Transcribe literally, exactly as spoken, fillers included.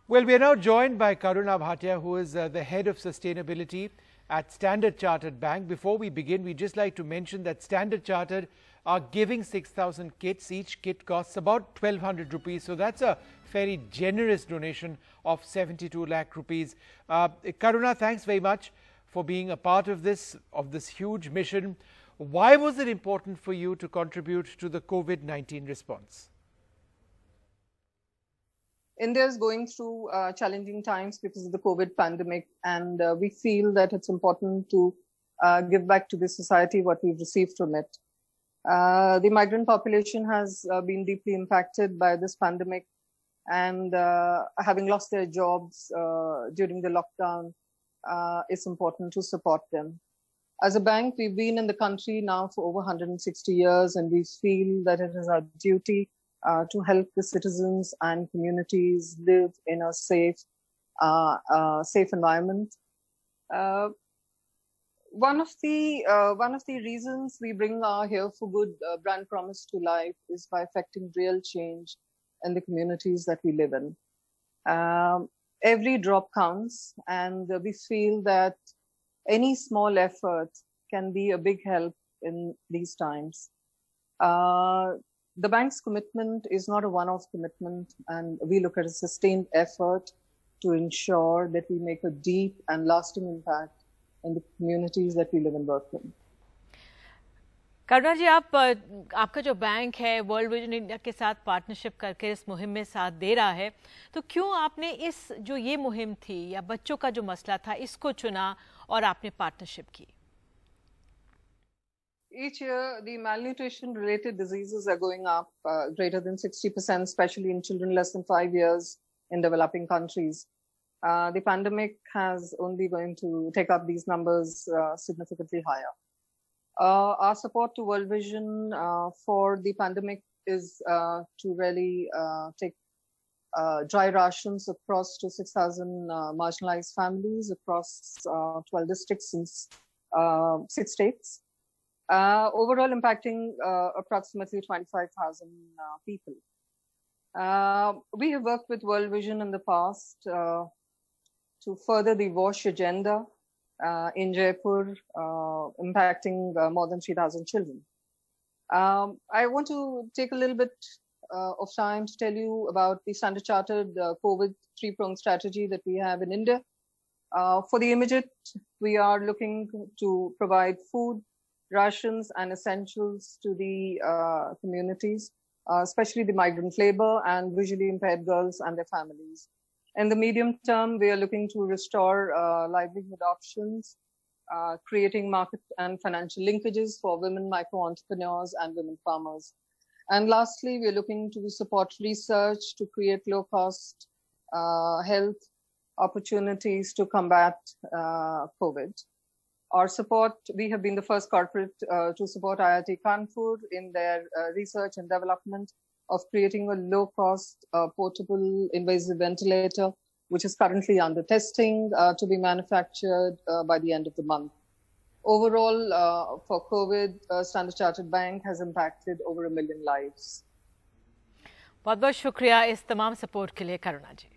Well, we are now joined by Karuna Bhatia, who is uh, the head of sustainability at Standard Chartered Bank. Before we begin, we'd just like to mention that Standard Chartered are giving six thousand kits. Each kit costs about twelve hundred rupees. So that's a very generous donation of seventy-two lakh rupees. Uh, Karuna, thanks very much for being a part of this, of this huge mission. Why was it important for you to contribute to the COVID nineteen response? India is going through uh, challenging times because of the COVID pandemic, and uh, we feel that it's important to uh, give back to the society what we've received from it. Uh, the migrant population has uh, been deeply impacted by this pandemic, and uh, having lost their jobs uh, during the lockdown, uh, it's important to support them. As a bank, we've been in the country now for over one hundred sixty years, and we feel that it is our duty Uh, to help the citizens and communities live in a safe, uh, uh, safe environment. Uh, one of the uh, one of the reasons we bring our Here for Good uh, brand promise to life is by affecting real change in the communities that we live in. Um, every drop counts, and uh, we feel that any small effort can be a big help in these times. Uh, The bank's commitment is not a one-off commitment, and we look at a sustained effort to ensure that we make a deep and lasting impact in the communities that we live and work in. करुणा जी, आप आपका जो bank है world vision India के साथ partnership करके इस मुहिम में साथ दे रहा है, तो क्यों आपने इस जो ये मुहिम थी या बच्चों का जो मसला था इसको चुना और आपने पार्टनरशिप की? Each year, the malnutrition-related diseases are going up uh, greater than sixty percent, especially in children less than five years in developing countries. Uh, the pandemic has only going to take up these numbers uh, significantly higher. Uh, our support to World Vision uh, for the pandemic is uh, to really uh, take uh, dry rations across to six thousand uh, marginalized families across uh, twelve districts in uh, six states. Uh, overall impacting uh, approximately twenty-five thousand uh, people. Uh, we have worked with World Vision in the past uh, to further the WASH agenda uh, in Jaipur, uh, impacting uh, more than three thousand children. Um, I want to take a little bit uh, of time to tell you about the Standard Chartered uh, COVID three-pronged strategy that we have in India. Uh, for the immediate, we are looking to provide food, rations and essentials to the uh, communities, uh, especially the migrant labor and visually impaired girls and their families. In the medium term, we are looking to restore uh, livelihood options, uh, creating market and financial linkages for women micro-entrepreneurs and women farmers. And lastly, we are looking to support research to create low-cost uh, health opportunities to combat uh, COVID. Our support, we have been the first corporate uh, to support I I T Kanpur in their uh, research and development of creating a low-cost uh, portable invasive ventilator, which is currently under testing uh, to be manufactured uh, by the end of the month. Overall, uh, for COVID, uh, Standard Chartered Bank has impacted over a million lives. बहुत बहुत शुक्रिया इस तमाम support के लिए करुणा जी।